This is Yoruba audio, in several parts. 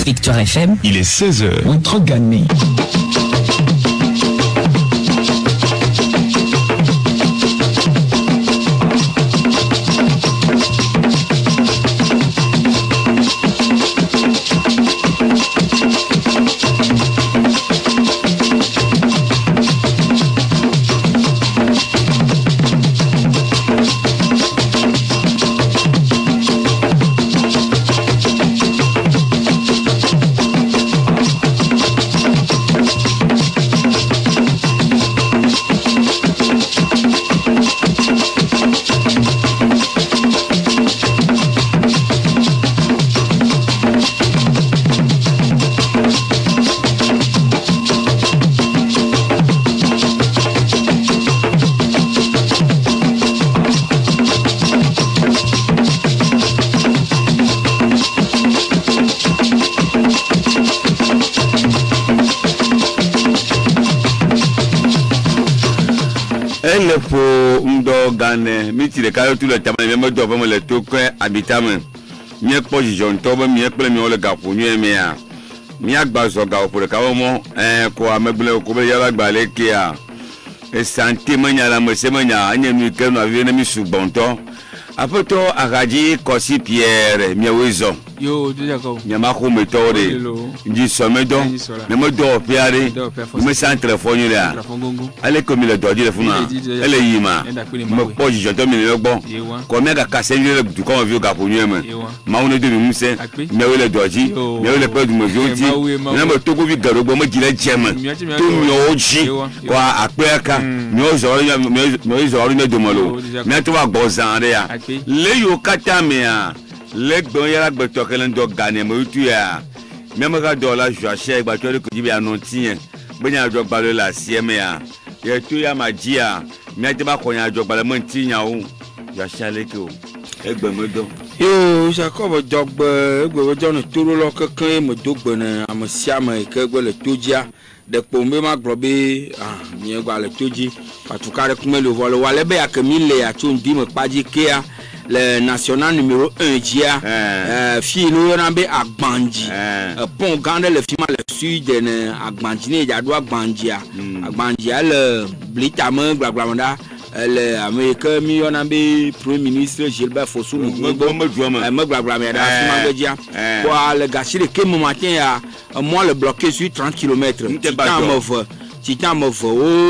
Victoire FM. Il est 16h. On trop gagné. Miti le caillou tout le temps, même me doit le tout habitant. Mieux pas j'en tombe, mieux que le gars pour mieux, mais mieux bazo gars pour le caomo, quoi, me bleu au couvert la balai qui a. Et santé, mania la messemania, un ami que nous avions mis sous bon temps. Après tout, à Radi, Kossi Pierre, Miaouizon. Yo, déjà quoi? Yamako méthode, dit sommedo, mais me doit piare, me sens téléphone là. Allez comme il a doit dire, elle est Yima. Me pose, je te mets le bon. Comme elle a cassé le du camp vieux Gaponnier, Maone de Mousse, mais où le doit dire, mais où le père de Movioti, même tout vous garobo, me dit les gemmes. Tout le oji, quoi, à Querca, nous aurions de Molo. Mais tu vas gozan, les Yokatamea. Les doyens de Tokelen dog gagné, mais tu as même un dollar, je achète, bah tu as le coup de annoncer, mais il y a un job par la CMA. Il y a tout à ma dia, mais tu vas connaître un job par le Montigna ou j'achète les coups. Et ben, me donne. Yo, Jacob, job, John, tout le long que quand me double, à me siam et que le Tudia, de Pombe ma globé, mieux le Tudi, en tout cas, le vol, ou à l'ébé à que mille et à tout, dit me pas dit qu'il y a. Le national numéro 1 dia fille nous rambe Agbanji pont gande le film le sud de Agbanji ya do Agbanji le blitame blablamanda le américain mi onambe premier ministre Gilbert Fossou me blablamanda film dia quoi le gâchis le que matin ya moi le bloqué sur 30 km titan move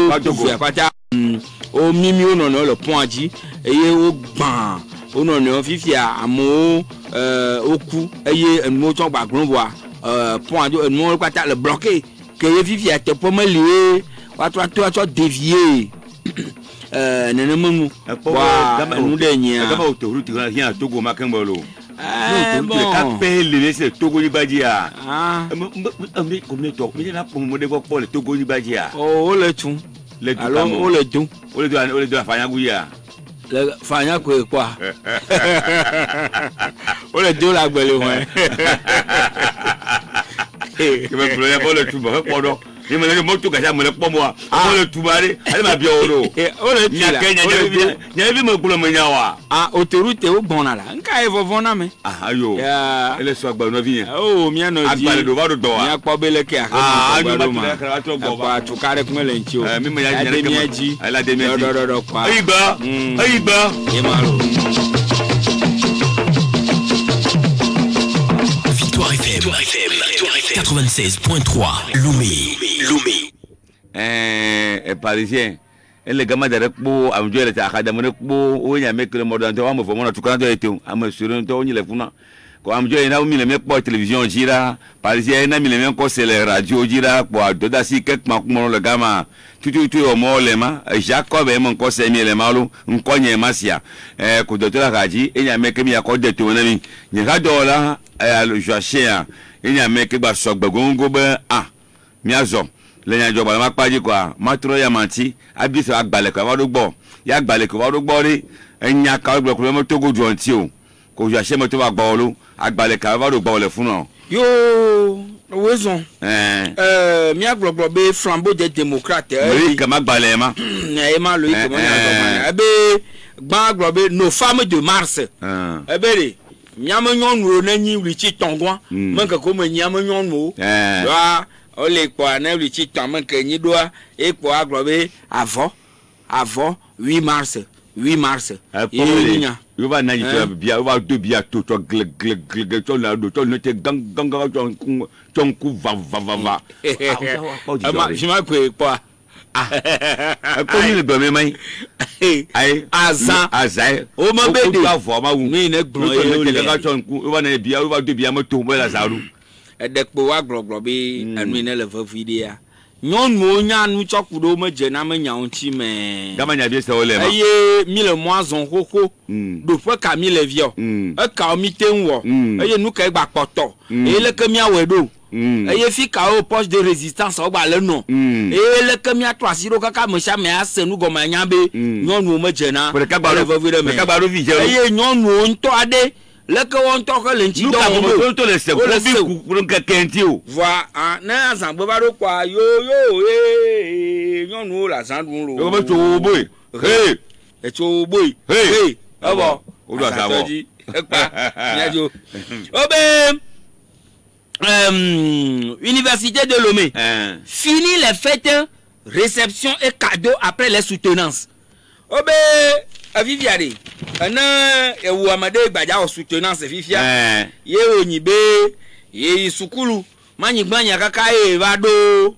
au mimio non le pont dit et au ban on a fifi à mot au cou et un mot sur background voix point de mot quoi le bloqué que fifi à te pour me lier toi dévier nenemu wa nous dernier comme autoroute rien à Togo Makembolo bon appelle c'est Togo Libadia mais comme toi mais là pour me devoir pour le Togo Libadia oh le tout alors on le tout on le doit faire gouya le fanya quoi on le deux la gueule ouais que me pleurer pour le tout bon pendant il me le moto gaja me le pour moi on le tout barré elle m'a bien oro on le dit il y a vu me pour le menyawa autoroute au bon là nka evo na me ayo elle soit ba no vient oh mia no di agbale do ba do do mia kwa bele ke ayo ba to go ba to kare kuma le nchi o mi me ya nyere ke elle a des miens do kwa aiba yemalo Victoire FM 96.3 Lomé parisien les gamins de repos à me dire les académies repos où il y a mec le mode d'entendre me formant tout quand de été à me sur un ton il est fou quand on me dit il a mis les mecs pour télévision gira parisien il a mis les mecs c'est les radios gira pour d'autres si quelques mois le gamin tout au mot les mains Jacob et mon conseil les malou un cogne masia que docteur a dit il y a mec qui a code de ton ami il y a dollar le joachien il y a mec qui va sur bagongo miazo le nya joba ma paji kwa matro ya manti abisa agbale kwa wado gbo ya agbale kwa wado gbo ri enya ka gbo ko mo togo ju anti o ko jo ase mo to wa gbo lo agbale ka wado gbo le fun no yo wezon mi agbogbo be flambeau des démocrates oui ka magbale ma ma Loïc comment ya be gba agbobe nos femmes de mars ebere Nyama nyɔnuwo ne nyi wlitsi tɔngwa menke ko me nyama nyɔnuwo doa ole kpɔ ne wlitsi tɔ menke nyi doa e kpɔ agblɔ be avɔ 8 mars nya yo va na yito bia yo va do bia to gle to na do to ne te gang ku va ama jima ko e kpɔ ko ni le gbe mai ai azai o ma be de va vo ma wu mi ne gbon e o le ka tonku yo va na bia yo va do bia mo to mo la zaru edekpo wa gloglo be enu ne le vavidea nyɔnuwo nya nu tsɔkuɖo me dze na me nyawo ŋuti me gama nya bi se wo le ma eye mi le moa zɔn xoxo ɖoƒe ka mi le viɔ ekawo mi te ŋu wɔ eye nu ka gba kpɔtɔ eye leke miawɔe ɖo eye fi kawo poche de résistance wo gba le nɔ eye leke miatrɔ asi ɖo kaka me sia me ase nu gɔme anya be nyɔnuwo me dze na le vevi ɖe me eye nyɔnuwo ŋutɔ aɖe leke won to ko le nti do mo to le se ko bi ku keke nti o voi na azan gbe ba do kwa yo nyonu la zan dun lo yo mo to boy hey e to boy hey abo o do asawo e pa nyajo obe Université de Lomé fini les fêtes réception et cadeaux après les soutenances obe aviviade ana ewu amade gbaja o soutenance fifia ye onyibe ye sukulu manyigbanya kaka e va do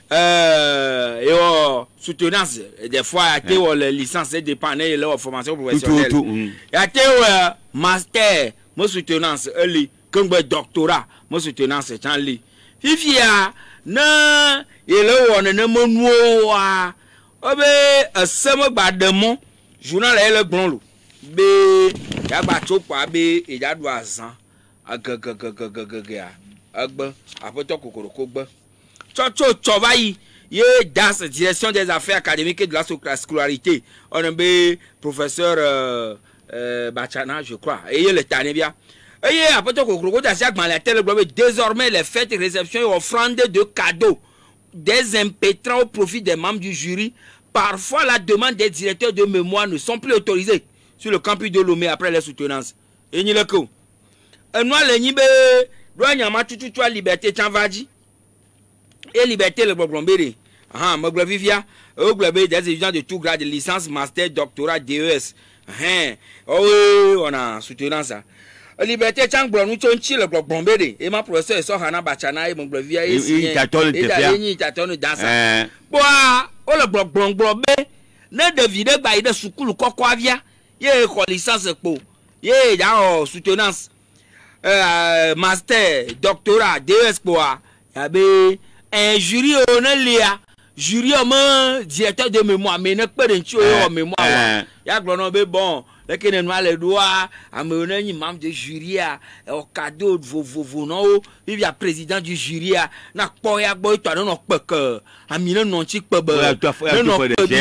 yo soutenance des fois a te les licences dépend de leur formation professionnelle ya te master mo soutenance eli kengbe doctorat mo soutenance chanli fifia na ele won na monuo wa obe asemo gbademo journal ele gbonlo be ya gba chopa be eja do azan agagagagagaga agba apoto kokoro ko gba cho vayi ye das direction des affaires académiques et de la scolarité on be professeur Bachana je crois et le tanebia et apoto kokoro ko dasi agban la tele globe désormais les fêtes réceptions et offrandes de cadeaux des impétrants au profit des membres du jury. Parfois, la demande des directeurs de mémoire ne sont plus autorisées sur le campus de Lomé après les soutenances. Et ni le coup. Nous, les nibe, doit tout liberté chanvaji. Et liberté le blombéré. Ah, ma vivia, au globé des étudiants de tout grade, de licence, master, doctorat, DES. Oh, on a soutenance ça. Liberté chang blon nous tonchi le blombéré. Et ma professeur sort Hana Bachana et mon globia et il t'attend dans ça. Bois. O le blongblobe ne devide ba ide sukulu kokwavia ye ko licence po ye ja soutenance master doctorat DES po ya be un jury on lia jury o directeur de mémoire mais ne pe nti o mémoire ya glono be bon le kene no ale doa amena nyi membre de jury a o cadeau vovo no bi ya président du jury a na kpo ya gbo to no peke amina no chi pebe no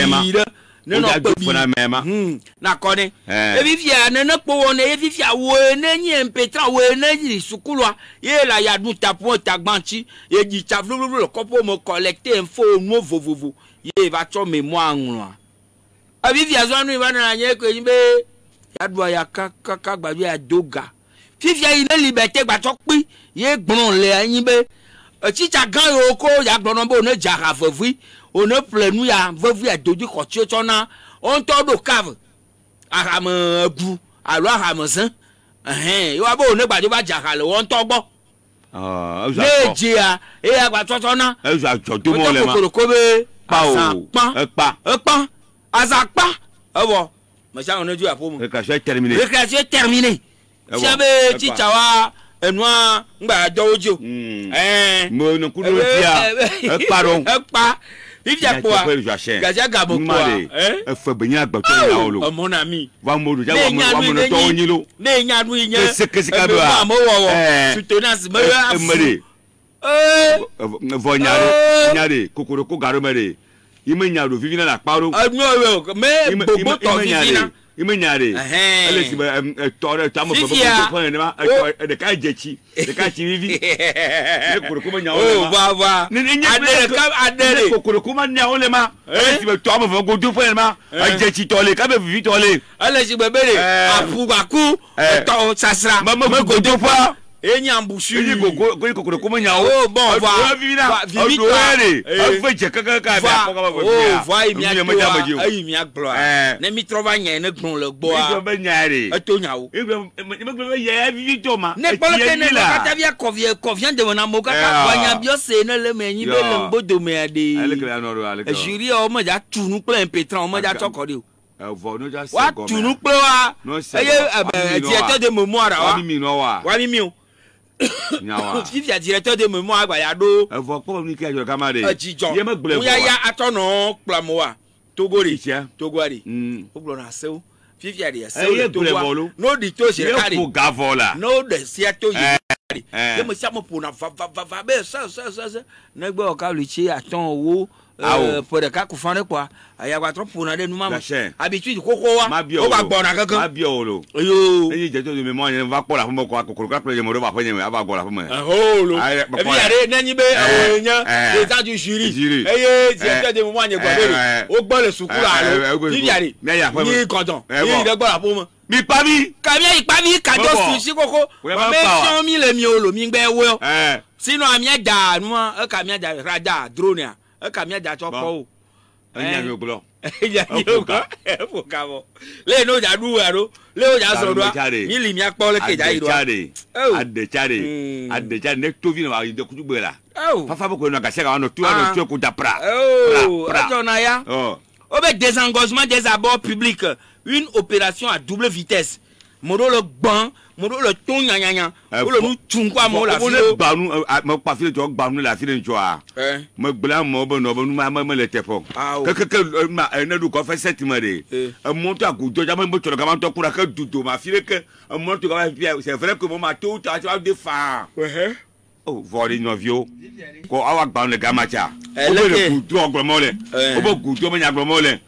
na kone e bi fia na kpo won e bi fia wo na nyi empetra wo na nyi sukulu a ye la ya du tapo tagbanchi e di chavlu le kopo mo collecter info no vovo ye va cho mémoire nwa e bi fia zo nu ba na nye ko yimbe ya do ya kaka gbadu ya doga fifia ina liberté gba to pi ye gbon le yin be chicha gan yo ko ya gbon bo ne jara vovi o ne plenu ya vovi ya doju ko ti o tona on to do cave aram gu alo aram san yo abo ne gbadu ba jara le won to gbo le jia e ya gba to tona e za jo to mo le ma ko be pa azakpa ewo Monsieur, on a dû apprendre. Récréation terminée. Récréation terminée. Si abe chichawa enwa ngba dojo. Mo no kudo tia. Pardon. Pa. Ifia kwa. Gaja gabo kwa. Fa benya agbato na olo. Mon ami. Wa mo do ja wa mo no to onyilo. Ne nya nu nya. Sekesika ba. Mo wo. Soutenance me afu. Nyare kokoro ko garo mere. Ime nyaro vivina na paro. No, me bobo to vivina. il me nyare elle si tore ta mo ko ne ma de ka jechi de ka chi vivi ne ko ko nya oh va adere ko ko ma nya ole ma elle si to mo go do ne ma jechi tole ka be vivi tole elle si be bere apu aku to sasra mo go do pa enyambusu ni ko ko nya oh bon va vivi tole fa je kaka ka ba ko ba oh va mi mi aglo ne mi trova nya ne gbon le gbo a be nyare to nya o me ye vivi to ma ne polo ke ne ka via convient de mon amour ka nya bio se ne le me yin be le gbodo me ade juri o mo ja tunu plan petran o mo ja toko de o wa tunu pe wa eye directeur de mémoire wa mi o Fifia directeur de mémoire agbayado vo po ni ke ajo kamare ye me gble ya atono plamoa togori togwari o glo na se o Fifia de se o togwa no di to se kari e gavola no de se to ye ye me sia mo po na va be sa na gbe o ka lu chi aton owo pour de ka ku fan quoi aya kwa trop pour na de nous maman habitude koko wa o ba gbona kankan ma bio lo yo e je to de mémoire ne va pour la famo ko kokoro ka play mo do ba fanye aba gbo la famo lo e bi are na nyi be awenya les gens du jury eye directeur de mémoire ne gbo bere o gbo le sukura lo bi are ni content ni de gbo la famo mi pa mi kamia ipa mi kado si koko ma me sion mi le mi o lo mi gbe wo sinon amia da nu e kamia da radar drone a kamia da to po enya mi oglo enya mi oglo e fo ka bo le no ja du aro le o ja so do ni li mi apo le ke ja iro ade chare ne to vi na ba de ku gbe la fafa bo ko na ga se ka no tu ano tu ku da pra pra na ya o be désengagement des abords publics une opération à double vitesse modo le gban modo le ton nyanya o le nu tun kwa mo la fi o gba nu mo pa fi jo gba nu la fi njo a mo gbla mo bo no bo nu ma le tefo ke ma na du ko fa settima de mo to akujo ja mo to ga ma to kura ka dudo ma fi ke mo to ga c'est vrai que mo ma to ta de fa oh vori novio ko awa gba le ga ma cha o be le kutu ogbo mo le o bo kutu mo nya ogbo mo le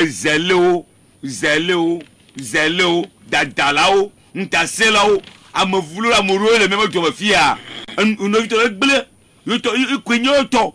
zelo dadalao ntaselo amavulu amuru le memo to mafia uno vito le ble yuto ikwenyoto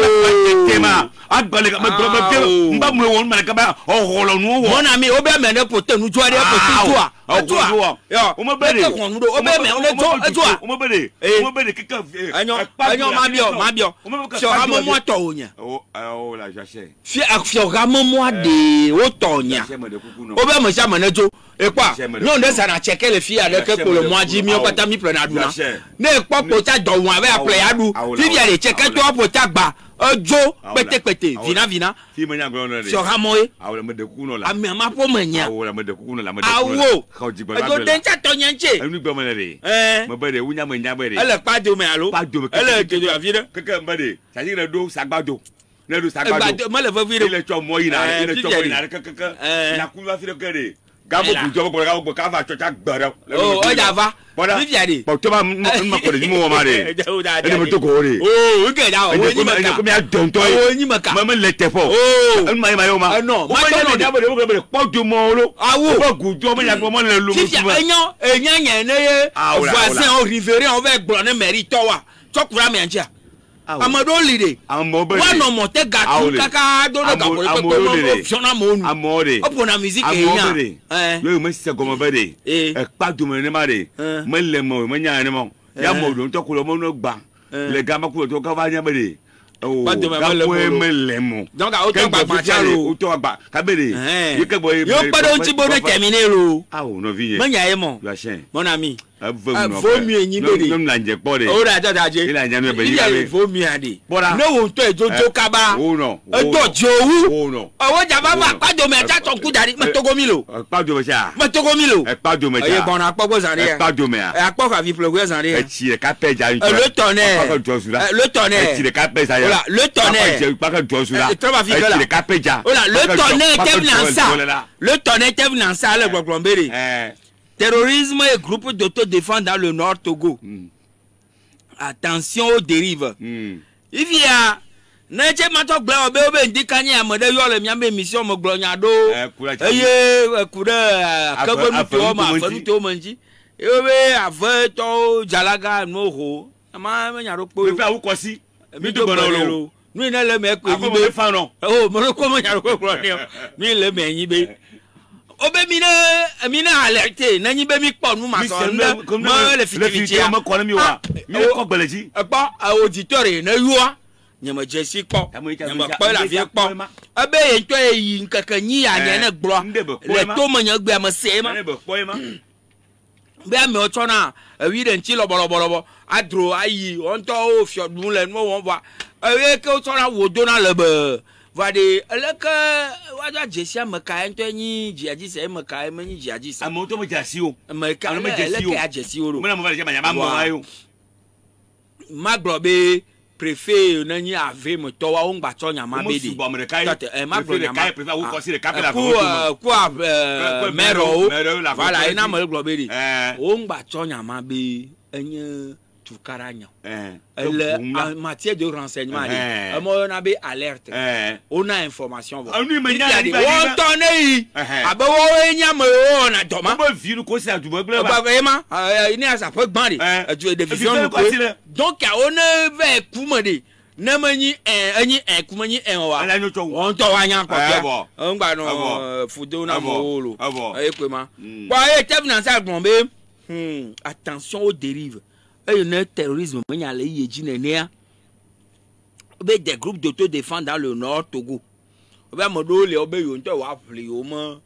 tema agbale ka mba mu won ma ka ba oholo nu wo mona mi obe me ne pote nu tuare pote tua yo o mo bere obe me ne tua o mo bere kika anyo ma bio so ramo mo to onya oh la jache fi ramo mo de o to onya obe me sha me ne jo e kwa no nde sa na checker le fi avec pour le mois ji mi o pata mi prena duna ne po pota do won ave apply adu fi bi ale checker to pota gba ojo pete vina fi me nya gbo no le so ramoe awole me de ku no la ami ma po menya awole me de ku no la me de ku no ojo den cha to nyanche enu gbo me le me bere wunya me nya bere ele pa do me alo ele ke do avire keke mbade sa ji na do sagbado na do sagbado ma le fa vire ile cho mo ina keke na ku va fire kere gabo ku jo ko gabo ka va cho cha gbara o ja va viviade bo to ma ko de mo ma re ene mo to ko re o ke ja o ni ma ka ko mi a don to o ni ma ka ma le te fo en ma yo ma no ma to no gabo de ko be po do mo lo awo ko ku jo mo ya mo le lu mo tu enyan yen ne voisin o riverain on va gbon ne mairie to wa to kura me antia amado lide wa no mo te gatu kaka do no gabo ko mo fiona mo nu amore opo na musique enya yo me se ko mo bede e pa do me ne ma de me le mo me nya ne mo ya mo do to ko mo no gba le ga ma ku to ka va nya bede oh ga me le mo donc o to gba pa chalo o to gba ka bede yo ke boy yo pa do ti bo de terminer lo no vie me nya e mo la chaîne mon ami faut mieux yin bede no la nje po de o da jaje ila nya no be yi ga faut mieux ade no wo to ejojo kaba oh no ejo jowu oh no owo jaba ba pa do me ta to ku dari me togo mi lo pa do me sha me togo mi lo e pa do me ja e bon apogo san re pa do me e apogo avi pleurer san re e ti e ka pe ja le tonnerre e ti e ka pe sa ya le tonnerre pa ka jo su la e ti e ka pe ja le tonnerre te lança le tonnerre te lança le gbogbombere terrorisme et groupe d'autodéfense dans le Nord Togo. Attention aux dérives. Il y a Neje mato gba obe obe ndikanye amode yo le miambe mission mo glonya do. Eye kuda akabo mi to ma fa to manji. Obe ave to jalaga no ho. Ma nya ro po. Me fa wo kosi. Mi do bono lo. Nu na le me ko yi be fa no. Oh, mo ko mo nya ro ko ni. Mi le me yin be. Obe mi na alerté na yin be mi po nu ma so nda. Mo le fitiviti. Mo ko mi wa. Mi ko gbeleji. Epa auditeur na yuwa. Nyama jesi kpo nyama kpo la vie kpo abe ento yi nkankanyi ya ne glo le to manya gbe amase ma be ame ocho na wi de nti lobolobo adro ayi onto o fiodun le no won wa e ke ocho na wodo na lebe va de eleke wa jesi amaka ento nyi jiaji se amaka manyi jiaji se amoto mo jasi o amaka eleke ajesi o mo na mo va je manya mo ayo maglo be préfet nani ave mo to wa ngba cho nyama be di ma glo nyama quoi mero voilà ina mo glo be di o ngba cho nyama be enye tukaranya elle matière de renseignement mo na be alerte on a information on tonne yi abe wo enya mo na do ma vi nu ko si adumo gbe ba ema ini asa pe gbon de division donc on va kumade na manyi enyi kumanyi enwa on to wanya ko on gba no fudo na mo lo ekwema kwa e tef na sa gbon be attention aux dérives et le terrorisme manya le yeji nenia be des groupes d'autodéfense dans le nord Togo be modo le obe yo nto wa fle yo mo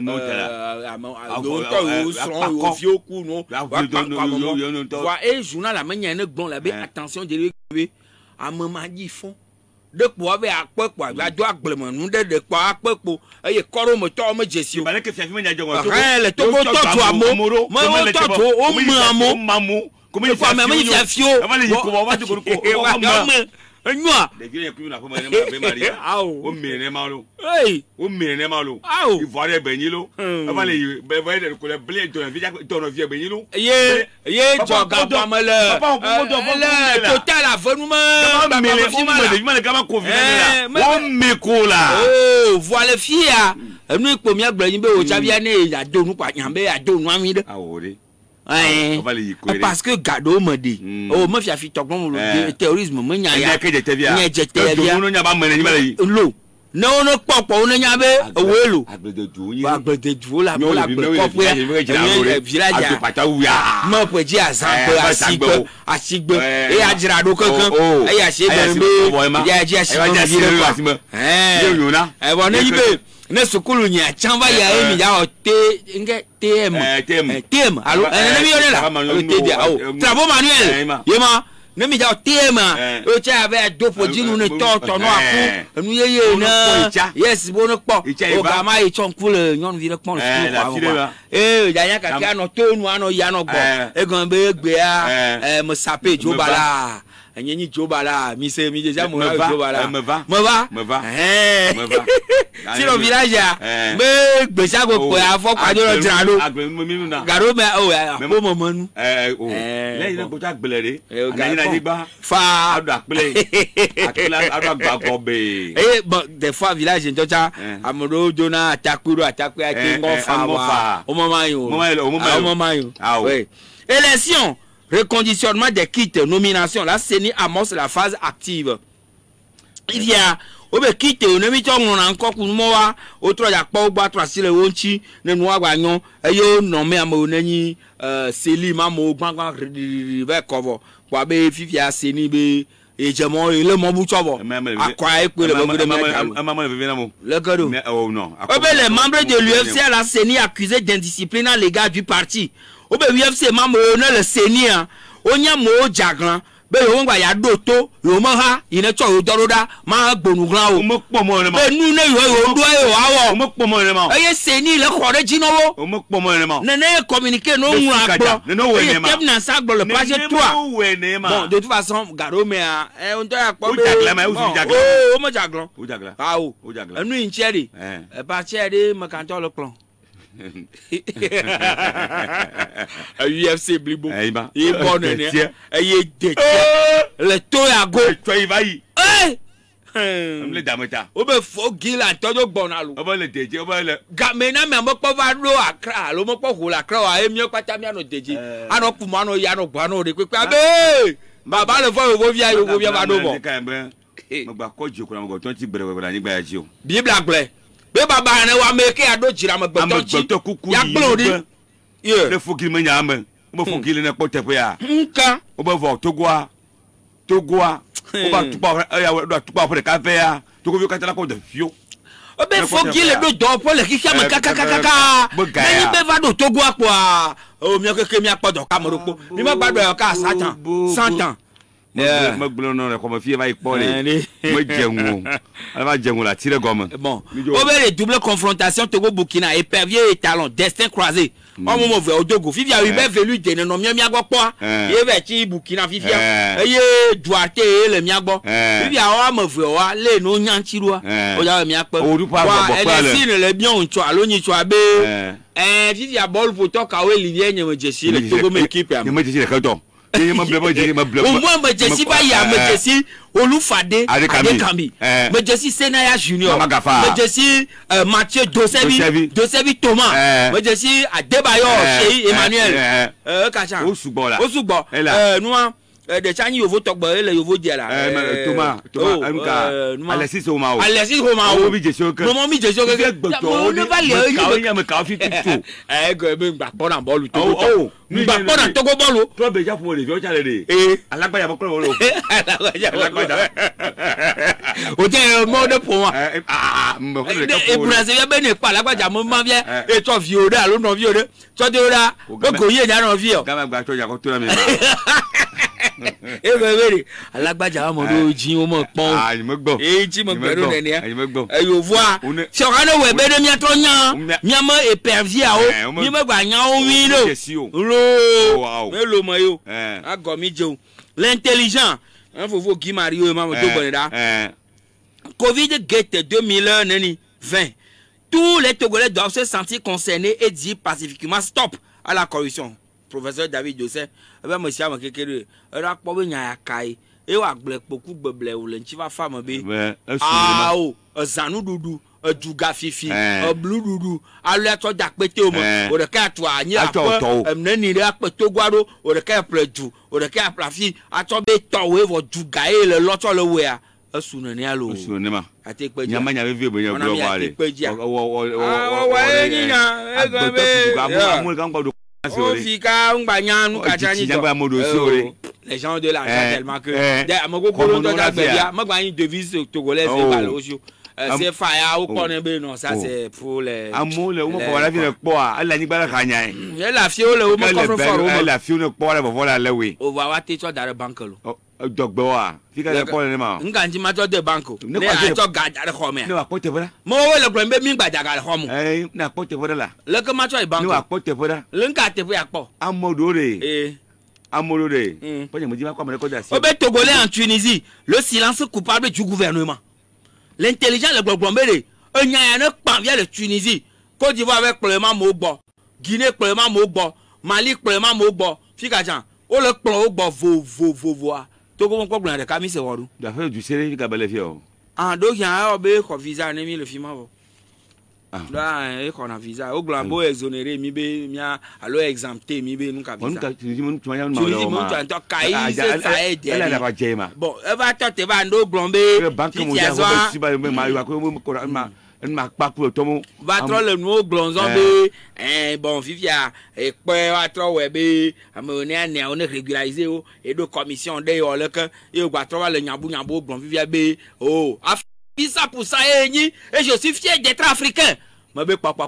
et journal la manière ne bon la attention de à maman dit fond de quoi avec akpepo a do agblemon nu de kwa akpepo eye koro mo to mo jesi o ba le ke fiafi menya jogo le to go to amo mo to to o mamu comme il faut même il fiafi o va le ko va to ko enwa de vie ku na ko Maria o mere ma lo o mere ma lo il faut aller benilo va le va de ko le blé to no vie benilo ye joga pamele total avenuma me kama confiance la o me ko la voilà fia enu ipo mi agba yin be o chabia ne adonu kwa nyambe adonu ami de awore parce que gado me dit oh me fia fi togbon le terrorisme me nya ya nya jete bia lo no no popo no nya be owelo agbede du la mo la gbe popo ya village ya mo pe ji azan asigbe e ajira do kankan e ya se gbe ya ji asigbe yo na e bo ne yibe ne sukulu nya chamba ya emi ya o te nge TM allo ne mi yone la te dia o travaux manuel yema ne mi ja TM o cha be do pojinu ne to no aku enu yeye na yes bo no po o ga ma e chonku le nyon vi le pon le ya ya ka ka no to nu ano ya no gbo e gan be gbe a mo sape jobala enyenyi jobala mi se mi deja mo jobala me va si le village me gbesa go po afo kwado lo dralo garo me o mo nu le ile go ta gbelere anani na digba fa adu apele adu agba gobe but des fois village ntocha amodo dona atakuru atakwe ake ngo fa wa o mo mayo oui élection reconditionnement des kits nomination la CENI amorce la phase active il y a obe kit onomi to nrun anko kunmo wa o tro ya pa ogba tro sile wonchi nenu agba yan eyo no me amo nanyi seli mamo gbangban ve cover kwa be fifia CENI be ejemo ile mo bu chobo akwa epe le bogo de le gado obe les membres de l'UFC à la CENI accusés d'indiscipline légale du parti obe UFC mamo na le CENI onya mo jagran be yo ngba ya do to yo mo ha ine cho yo doroda ma gbonu gran o mo po mo re ma be nu ne yo do yo awo mo po mo re ma eye CENI le kore jinowo o mo po mo re ma nene communiquer no nwu agbo no we ne ma tem na sa gbo le page 3 bon de toute façon garo me on to ya po be o mo jaglan o jaglan enu in cheri e ba cheri me kan to le plan UFC blibo e bon ne e de le to ya go to i vai le dameta o be fo gila tojo gbona lu o ba le deje o ba le gamena me mo po va lo Accra lo mo po ho la Accra wa emi pata mi ano deje ano ku mo ano ya no gbo ano de pe abe baba le fo wo via ba do bo mo gba ko ji okura mo go ton ti bere we ni gba ya ji o bible agble be baba ne wa me ke ado jira mo gbo ton ti ya gbo ri le fo gili me nya me mo fo gili ne po te pe ya nka o ba vo togoa o ba tupa ya do tupa po de ka fe ya to ko vi ka tala ko de fio o be fo gili do do po le ki sha me kaka ni be va do togoa po a o mi o ke mi apodo ka mo ro po mi ma gbado e ka 100 ans mo gbolo no ko mo fie va ipo le mo jenwo ala va jenwo la tire gomme bon o be le double confrontation Togo Burkina Épervier et Talon destin croisé o mo ve odogo fifia wi be velu de no mi agbo po ye be ti Burkina fifia eye Duarte le mi agbo fifia o mo ve wa le no nyanchiru o ja mi apo wa ele le bien on cho alonyi cho abe fifia ball photo ka we Olivier nyemo jesi le Togo me équipe ya me jesi le kato ye ma blebo au moins me jesi ba ya me jesi Olufade Adekambi me jesi Senaya Junior me jesi Mathieu Dosebi Thomas me jesi Adebayo Chei Emmanuel kacha o sugbo nous de chani yovo togbo ele yovo dia la Thomas amka Alexis Omao o bi jesi o ke mo mi jesi o ke o ne va le me ka fi tutu go me gba pon na ball to gba pon na Togo ball to be ja fun le fi o chale de alagba ya mo kro lo alagba o je mo de po wa mo ko le ka po e brazil ya be ni pa alagba ja mo ma vie e to fi o da lo no vi o de to de o da go ye ja no vi o ga ma gba to ja ko to na mi e be be alagbaja wa mo do jin o mo pon mo gbo ti mo gbero ne ni mo gbo yo voir si o kana we be de mi to yan mi ama Épervier o mi mo gba yan o wi lo me lo mo yo ago mi je o l'intelligent un fofo Guy Mario ma mo do bon da Covid guette 2020 tous les Togolais doivent se sentir concernés et dire pacifiquement stop à la corruption. Professeur David Joseph ebe mo sia mo kekere era po be nya kai e wa gble poku gbeble wo le nchi va fa mo be o zanu dudu juga fifi blue dudu alu to da pete o mo o de ka to anyi apo emnani re apete gwaro o de ka pleju o de ka plafi ato be to we vo juga e le loto le we a asuna ni alo asuna ma ate pe nyama nya be be nya glo wa le o fika ngba nu kacha ni les gens de l'argent tellement que amogo ko to da gbia mo gba yin devise togolaise balo osio c'est fire o ko ne be non ça c'est pour les amole o mo ko la fi ne po a ala ni gba ka nya e la fi o le o mo ko fo o la fi ne po la bo la lewe o va wa te to da bank lo dogbe wa fika le po ne ma nga nji ma to de bank ne a to ga da ko me ne wa po te bora mo we le gbe mi gba da ga ko mo na po te bora la le ko ma to bank ne wa po te bora le nka te po ya po amodore po mo ji ma ko mo ko da si o be Togolais en Tunisie le silence coupable du gouvernement l'intelligence le gbogbomere enya ya ne pan via le Tunisie Côte d'Ivoire avec problème mo gbo Guinée problème mo gbo Mali problème mo gbo fika jan o le plan o gbo vo Togo mo ko gbo na ka mi se woru da fe du sere fika bele fi o do yan o be ko visa ne mi le fi ma bo là e ko na visa o gbo bo exonérer mi be mia alo exempté mi be nu ka visa on ka tu mo tu ma to kai se sa e de la ba jema bon e va to te va ndo glombe banque mo ja ko si ba ma yo ko mo ko ma pa ku to mo va trop le no glonzon be bon vivia e pe va trop we be amone ane on régulariser o et de commission de yo le kan e gba trop le nyambu glon vivia be ça pour ça et je suis fier d'être africain ma be pa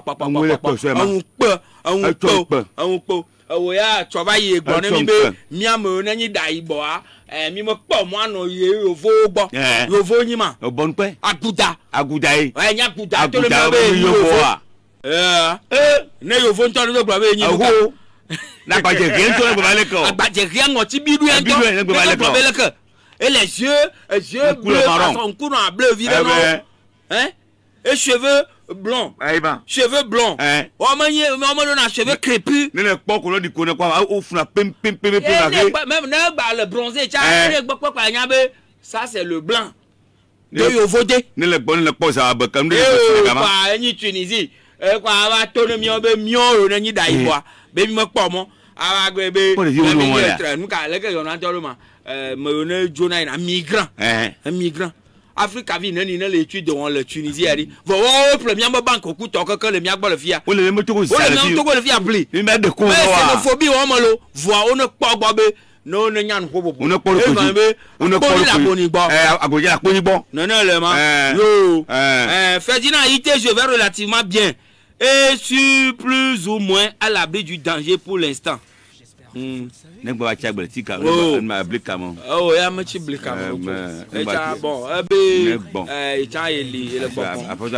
on o ya choba ye gbon mi be mi amone ni dai bo a mi mo po mo ano ye yo vo yin ma o bon pe aguda e nya aguda to le be yo vo ne yo vo nto do gba be yin ko na ba je gen to le gba le ko agbaje ri an ti bidu en to gba le ko et les yeux bleus son cou en bleu évidemment et cheveux blancs cheveux blancs on a cheveux crépus ne pas ko di ko ne kwa o funa pem même ne ba le bronzé ça c'est le blanc de yo voter ne le bon le pose à bakam de quoi ni Tunisie quoi va tourner mi be mion na ni dai quoi be mi mo po mo awa gbe be nous ka le que on entend ma me jona un migrant un migrant Afrique a vu l'étude de la Tunisie a dit voilà premier banque au coup que le mia le fia o le moto ko sa le fia blé mais de ko wa xénophobie o mo lo voix on ne pas gbe no ne nyan ko bo on ne pas on ne pas la boni gbo agoje la boni gbo non le ma yo Ferdinand était je vais relativement bien et sur plus ou moins à l'abri du danger pour l'instant. Ne gba cha gbe ti ka ma blika mo oh ya ma chi blika mo eta bon ebe eta eli ele bon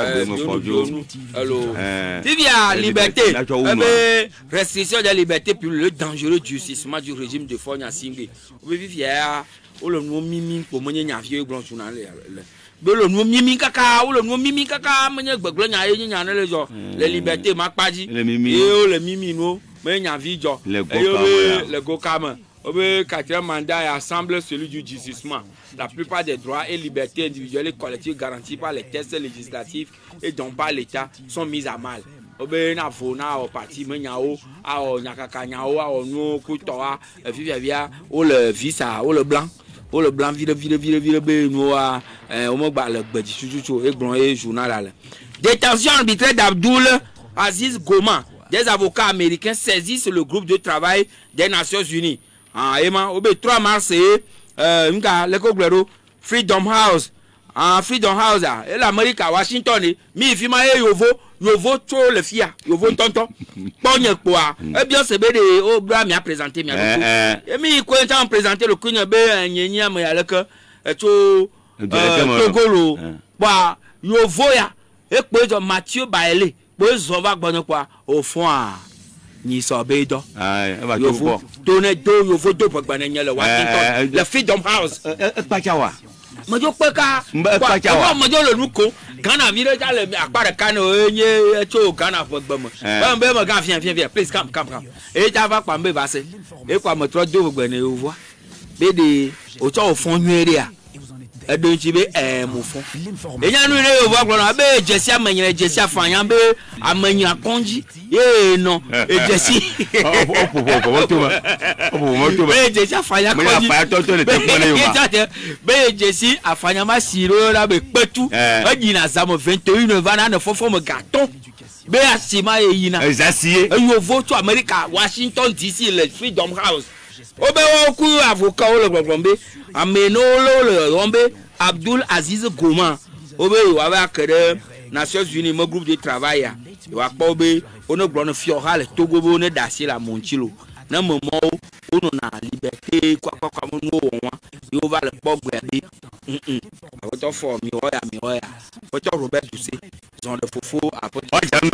allo Tivia liberté ebe restriction de la liberté puis le dangereux durcissement du régime de Fogna Singé obe vivia o lo nu mimi ko mo nya vie gbon tuna le be lo nu mimi kaka o lo nu mimi kaka mo nya gbeglo nya ye nya na le jo les libertés ma paji e o le mimi no mais nya vie jo le gokama obe quatrième mandat assemble celui du durcissement. La plupart des droits et libertés individuelles et collectives garantis par les textes législatifs et donc par l'État sont mis à mal. Obe na fona o parti me nyao a o nyakaka nyao a o no kutoa vivia o le visa o le blanc vire be no a o mo gba le gbeji chuchu e gbon e journal la. Détention arbitraire d'Abdoul Aziz Goma. Des avocats américains saisissent le groupe de travail des Nations Unies. Ah, Emma, au 3 mars, Freedom House. Freedom House, et l'Amérique à Washington, mi fima yovo trop le fia, yovo tonton. Bonne quoi. Eh bien, c'est bien au bras m'a présenté, et mi quoi tant présenté le Queen be nyenya me avec Togolo. Wa yovo ya. Et quoi Mathieu Baélé. Bo va bonne quoi au fond ni so be do yo fo donner do yo fo do pagba na le Washington le Freedom House pa chawa mo jo pe ka mo jo le nuko Ghana vire ja le apare kan enye eto Ghana pagba mo ba mbe mo ga viens please come e ja va pa mbe ba se e kwa mo tro do pagba na yo vo be de o cho o fon nwere a edo chibe mo fon e nya nu re yo vo agbo na be jesi amanyere jesi afanya be amanya konji non e jesi be jesi afanya konji be jesi afanya ma siro la be petu e nyina zamo 21 vana na fofo mo gaton be asima e yina ezasie yo vo to America Washington DC le Freedom House obe wo ku avocat o le gbogbo ameno le rombe Abdoul Aziz Goma obe wa ba kere Nations Unies mo groupe de travail wa pa obe ono gbo no fiora le Togo bo ne dasi la monchilo na momo ono na liberté kwa mo no won yo va le pogbe bi awoto for mi oya awoto Robert Dusé zon de fofo apoto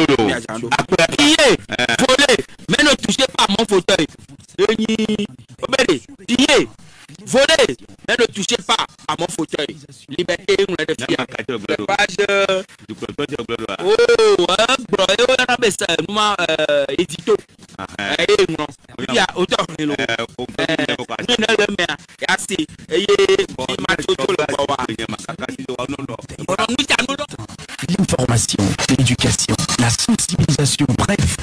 volé mais ne touchez pas mon fauteuil obédé pillé volé mais ne touchez pas à mon fauteuil. Liberté, on l'a défié. Page. Oh, on a mis ça, nous édito. Non, il y a autant de l'eau. Nous le maire, et assez. L'information, l'éducation, la sensibilisation, bref,